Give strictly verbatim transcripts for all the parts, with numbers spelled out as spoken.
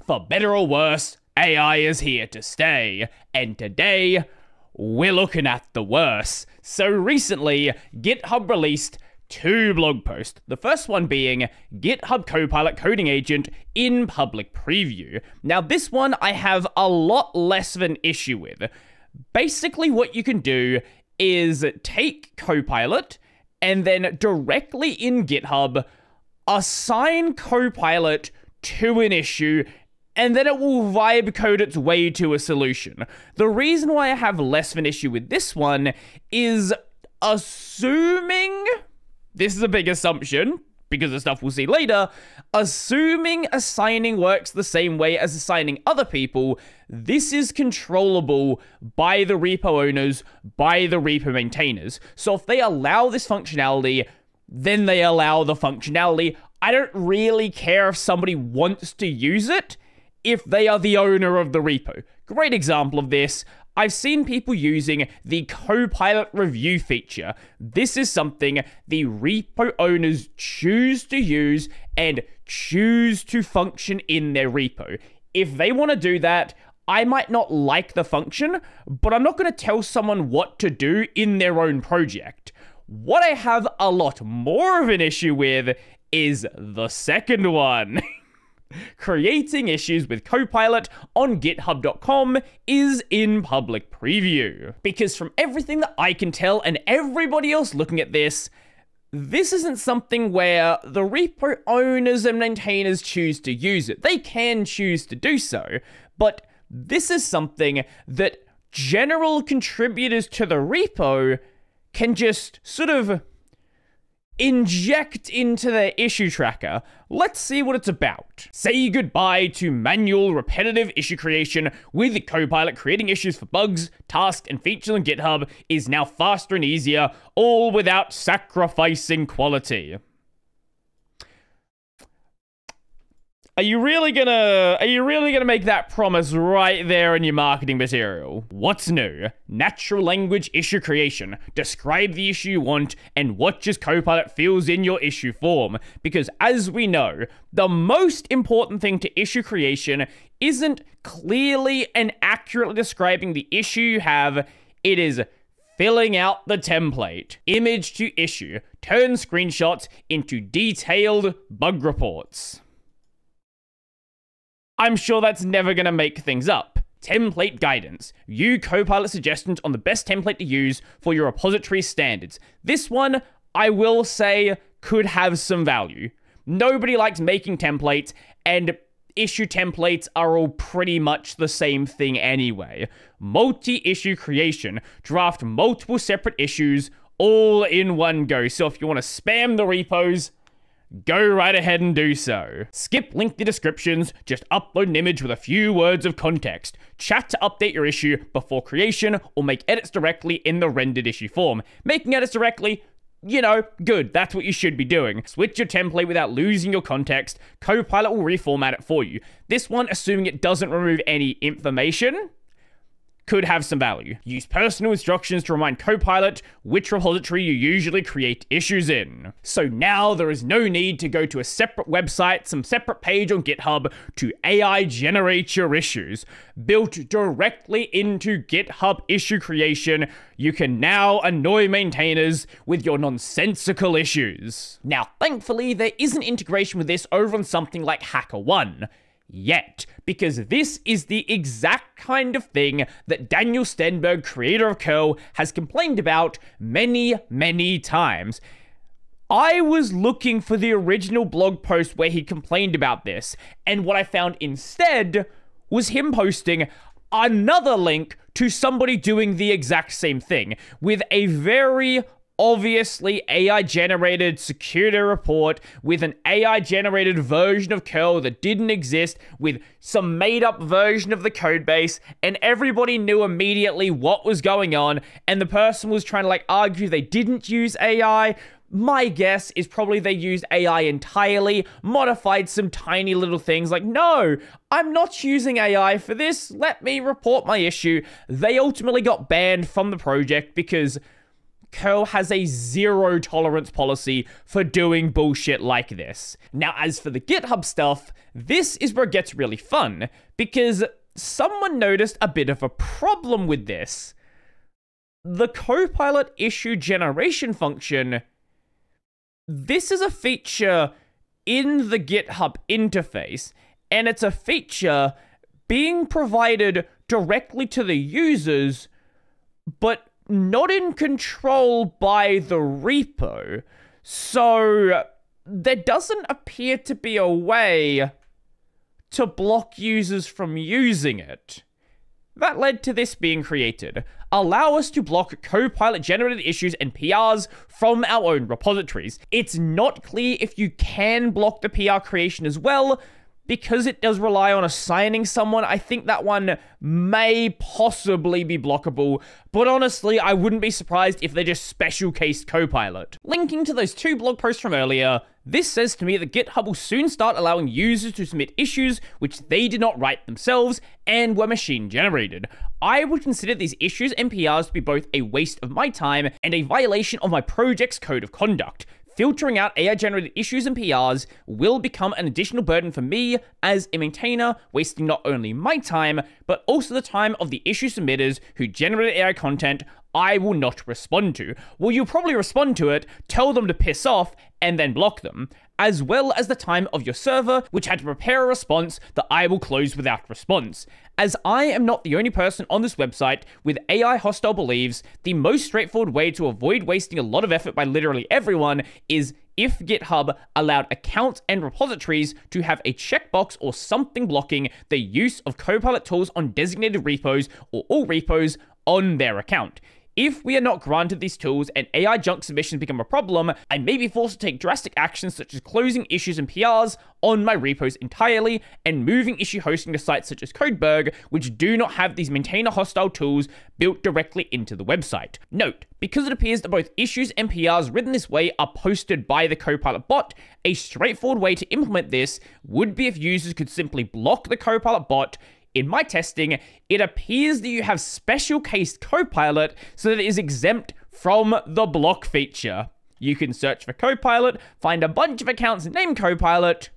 for better or worse, A I is here to stay. And today, we're looking at the worst. So recently, GitHub released two blog posts. The first one being GitHub Copilot Coding Agent in public preview. Now this one I have a lot less of an issue with. Basically what you can do is take Copilot and then directly in GitHub assign Copilot to an issue, and then it will vibe code its way to a solution. The reason why I have less of an issue with this one is assuming, this is a big assumption, because of stuff we'll see later, assuming assigning works the same way as assigning other people, this is controllable by the repo owners, by the repo maintainers. So if they allow this functionality, then they allow the functionality. I don't really care if somebody wants to use it if they are the owner of the repo. Great example of this, I've seen people using the Copilot review feature. This is something the repo owners choose to use and choose to function in their repo. If they want to do that, I might not like the function, but I'm not going to tell someone what to do in their own project. What I have a lot more of an issue with is the second one. Creating issues with Copilot on github dot com is in public preview. Because from everything that I can tell and everybody else looking at this, this isn't something where the repo owners and maintainers choose to use it. They can choose to do so, but this is something that general contributors to the repo can just sort of inject into their issue tracker. Let's see what it's about. Say goodbye to manual, repetitive issue creation with Copilot. Creating issues for bugs, tasks, and features on GitHub is now faster and easier, all without sacrificing quality. Are you really gonna, are you really gonna make that promise right there in your marketing material? What's new? Natural language issue creation. Describe the issue you want and watch as Copilot fills in your issue form. Because as we know, the most important thing to issue creation isn't clearly and accurately describing the issue you have, it is filling out the template. Image to issue. Turn screenshots into detailed bug reports. I'm sure that's never going to make things up. Template guidance. View Copilot suggestions on the best template to use for your repository standards. This one, I will say, could have some value. Nobody likes making templates, and issue templates are all pretty much the same thing anyway. Multi-issue creation. Draft multiple separate issues all in one go. So if you want to spam the repos, go right ahead and do so. Skip lengthy descriptions, just upload an image with a few words of context. Chat to update your issue before creation, or make edits directly in the rendered issue form. Making edits directly, you know, good, that's what you should be doing. Switch your template without losing your context. Copilot will reformat it for you. This one, assuming it doesn't remove any information, could have some value. Use personal instructions to remind Copilot which repository you usually create issues in. So now there is no need to go to a separate website, some separate page on GitHub to A I generate your issues. Built directly into GitHub issue creation, you can now annoy maintainers with your nonsensical issues. Now, thankfully, there is an integration with this over on something like HackerOne. Yet, because this is the exact kind of thing that Daniel Stenberg, creator of curl, has complained about many, many times. I was looking for the original blog post where he complained about this, and what I found instead was him posting another link to somebody doing the exact same thing, with a very obviously A I-generated security report with an A I-generated version of curl that didn't exist, with some made-up version of the codebase, and everybody knew immediately what was going on, and the person was trying to, like, argue they didn't use A I. My guess is probably they used A I entirely, modified some tiny little things like, no, I'm not using A I for this, let me report my issue. They ultimately got banned from the project because curl has a zero tolerance policy for doing bullshit like this. Now, as for the GitHub stuff, this is where it gets really fun, because someone noticed a bit of a problem with this. The Copilot issue generation function, this is a feature in the GitHub interface, and it's a feature being provided directly to the users, but not in control by the repo. So there doesn't appear to be a way to block users from using it. That led to this being created. Allow us to block Copilot generated issues and P Rs from our own repositories. It's not clear if you can block the P R creation as well, because it does rely on assigning someone. I think that one may possibly be blockable, but honestly, I wouldn't be surprised if they just special cased Copilot. Linking to those two blog posts from earlier, this says to me that GitHub will soon start allowing users to submit issues which they did not write themselves and were machine generated. I would consider these issues and P Rs to be both a waste of my time and a violation of my project's code of conduct. Filtering out A I-generated issues and P Rs will become an additional burden for me as a maintainer, wasting not only my time, but also the time of the issue submitters who generated A I content I will not respond to. Well, you'll probably respond to it, tell them to piss off, and then block them, as well as the time of your server, which had to prepare a response that I will close without response. As I am not the only person on this website with A I hostile beliefs, the most straightforward way to avoid wasting a lot of effort by literally everyone is if GitHub allowed accounts and repositories to have a checkbox or something blocking the use of Copilot tools on designated repos or all repos on their account. If we are not granted these tools and A I junk submissions become a problem, I may be forced to take drastic actions such as closing issues and P Rs on my repos entirely and moving issue hosting to sites such as Codeberg, which do not have these maintainer hostile tools built directly into the website. Note, because it appears that both issues and P Rs written this way are posted by the Copilot bot, a straightforward way to implement this would be if users could simply block the Copilot bot. In my testing, it appears that you have special cased Copilot so that it is exempt from the block feature. You can search for Copilot, find a bunch of accounts named Copilot,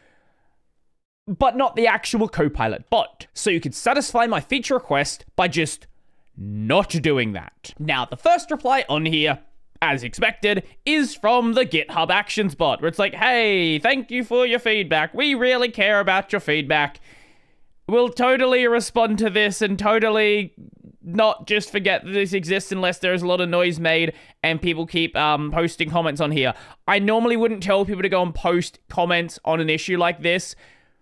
but not the actual Copilot bot. So you could satisfy my feature request by just not doing that. Now, the first reply on here, as expected, is from the GitHub Actions bot, where it's like, hey, thank you for your feedback. We really care about your feedback. We'll totally respond to this and totally not just forget that this exists unless there's a lot of noise made and people keep um, posting comments on here. I normally wouldn't tell people to go and post comments on an issue like this,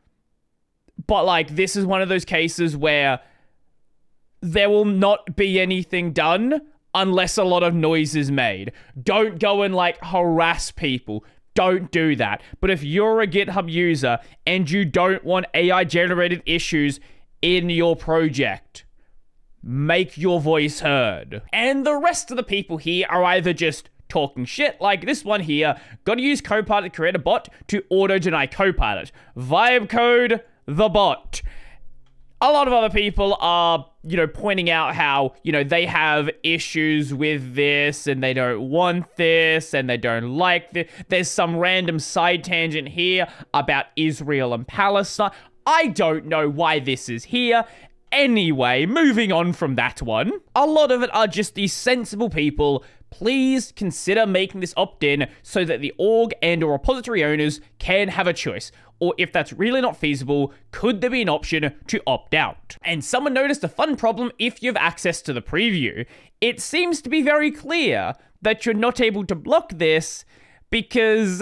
but like this is one of those cases where there will not be anything done unless a lot of noise is made. Don't go and like harass people. Don't do that. But if you're a GitHub user and you don't want A I-generated issues in your project, make your voice heard. And the rest of the people here are either just talking shit, like this one here, gotta use Copilot to create a bot to auto-deny Copilot. Vibe code the bot. A lot of other people are, you know, pointing out how, you know, they have issues with this and they don't want this and they don't like this. There's some random side tangent here about Israel and Palestine. I don't know why this is here. Anyway, moving on from that one. A lot of it are just these sensible people. Please consider making this opt-in so that the org and or repository owners can have a choice. Or if that's really not feasible, could there be an option to opt out? And someone noticed a fun problem if you have access to the preview. It seems to be very clear that you're not able to block this because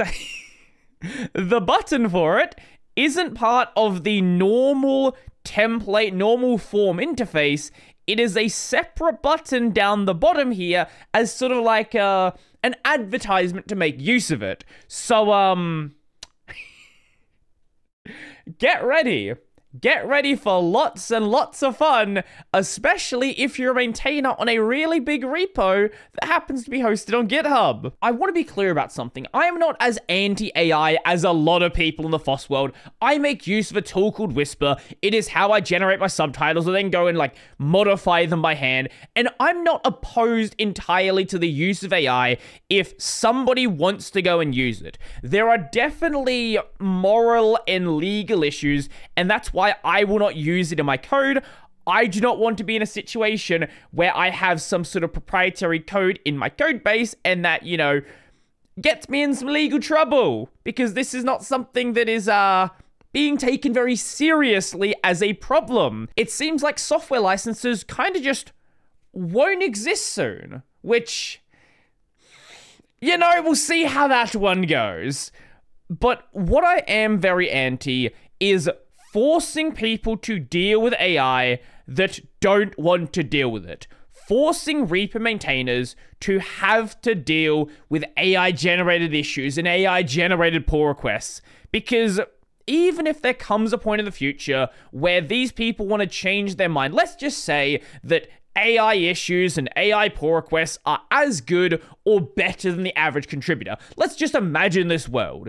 the button for it isn't part of the normal template, normal form interface. It is a separate button down the bottom here as sort of like a, an advertisement to make use of it. So, um... get ready. get ready for lots and lots of fun, especially if you're a maintainer on a really big repo that happens to be hosted on GitHub. I want to be clear about something. I am not as anti-A I as a lot of people in the F O S world. I make use of a tool called Whisper. It is how I generate my subtitles and then go and like modify them by hand. And I'm not opposed entirely to the use of A I if somebody wants to go and use it. There are definitely moral and legal issues, and that's why I will not use it in my code. I do not want to be in a situation where I have some sort of proprietary code in my code base and that, you know, gets me in some legal trouble, because this is not something that is, uh, being taken very seriously as a problem. It seems like software licenses kind of just won't exist soon, which, you know, we'll see how that one goes. But what I am very anti is forcing people to deal with A I that don't want to deal with it. Forcing repo maintainers to have to deal with A I-generated issues and A I-generated pull requests. Because even if there comes a point in the future where these people want to change their mind, let's just say that A I issues and A I pull requests are as good or better than the average contributor. Let's just imagine this world.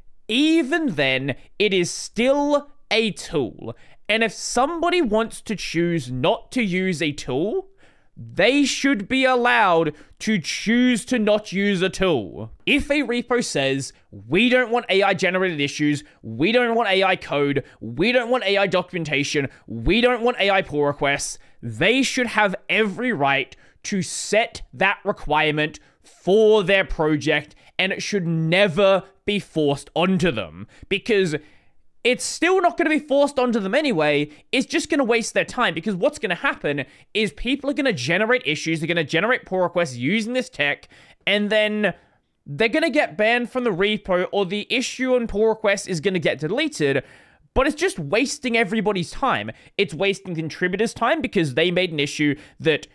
Even then, it is still a tool. And if somebody wants to choose not to use a tool, they should be allowed to choose to not use a tool. If a repo says, we don't want A I-generated issues, we don't want A I code, we don't want A I documentation, we don't want A I pull requests, they should have every right to set that requirement for their project, and it should never be forced onto them. Because it's still not going to be forced onto them anyway. It's just going to waste their time, because what's going to happen is people are going to generate issues, they're going to generate pull requests using this tech, and then they're going to get banned from the repo, or the issue and pull request is going to get deleted. But it's just wasting everybody's time. It's wasting contributors' time, because they made an issue that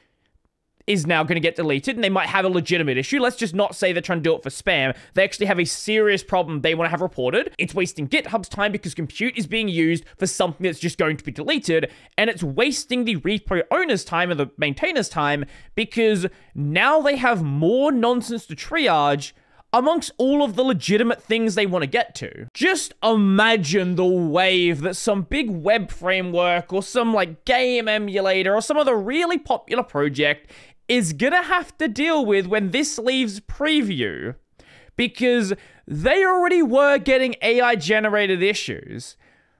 is now going to get deleted, and they might have a legitimate issue. Let's just not say they're trying to do it for spam. They actually have a serious problem they want to have reported. It's wasting GitHub's time, because compute is being used for something that's just going to be deleted, and it's wasting the repo owner's time and the maintainer's time, because now they have more nonsense to triage amongst all of the legitimate things they want to get to. Just imagine the wave that some big web framework or some like game emulator or some other really popular project is gonna have to deal with when this leaves preview, because they already were getting A I-generated issues.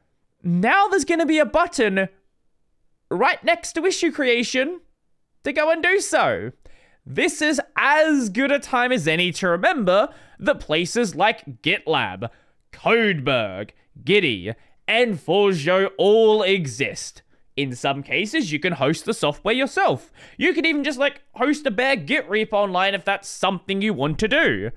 Now there's gonna be a button right next to issue creation to go and do so. This is as good a time as any to remember that places like GitLab, Codeberg, Gitty, and Forjo all exist. In some cases, you can host the software yourself. You can even just, like, host a bare Git repo online if that's something you want to do.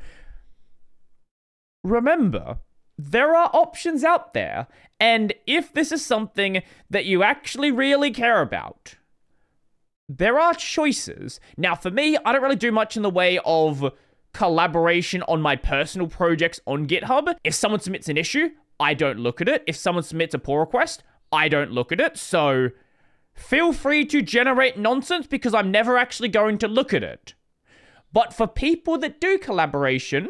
Remember, there are options out there, and if this is something that you actually really care about, there are choices. Now, for me, I don't really do much in the way of collaboration on my personal projects on GitHub. If someone submits an issue, I don't look at it. If someone submits a pull request, I don't look at it. So feel free to generate nonsense, because I'm never actually going to look at it. But for people that do collaboration,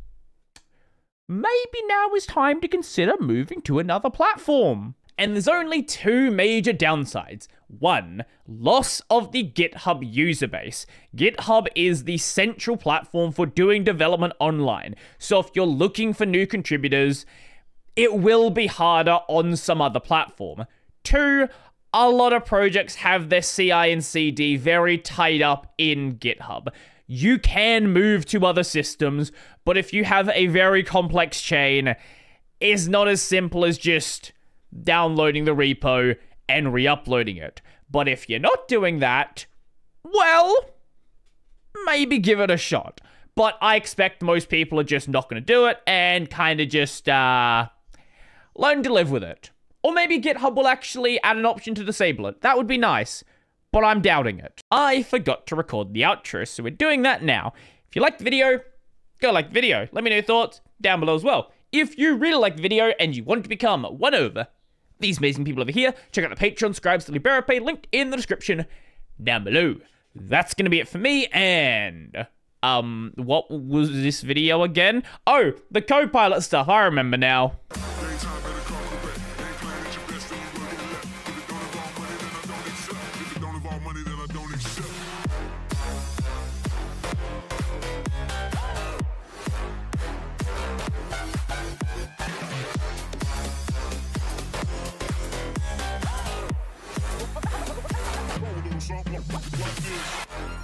maybe now is time to consider moving to another platform. And there's only two major downsides. One, loss of the GitHub user base. GitHub is the central platform for doing development online. So if you're looking for new contributors, it will be harder on some other platform. Two, a lot of projects have their C I and C D very tied up in GitHub. You can move to other systems, but if you have a very complex chain, it's not as simple as just downloading the repo and re-uploading it. But if you're not doing that, well, maybe give it a shot. But I expect most people are just not going to do it and kind of just uh, learn to live with it. Or maybe GitHub will actually add an option to disable it. That would be nice, but I'm doubting it. I forgot to record the outro, so we're doing that now. If you liked the video, go like the video. Let me know your thoughts down below as well. If you really like the video and you want to become one of these amazing people over here. Check out the Patreon, Scribes, the Libera Pay, linked in the description down below. That's going to be it for me, and... Um, what was this video again? Oh, the Copilot stuff. I remember now. Like this.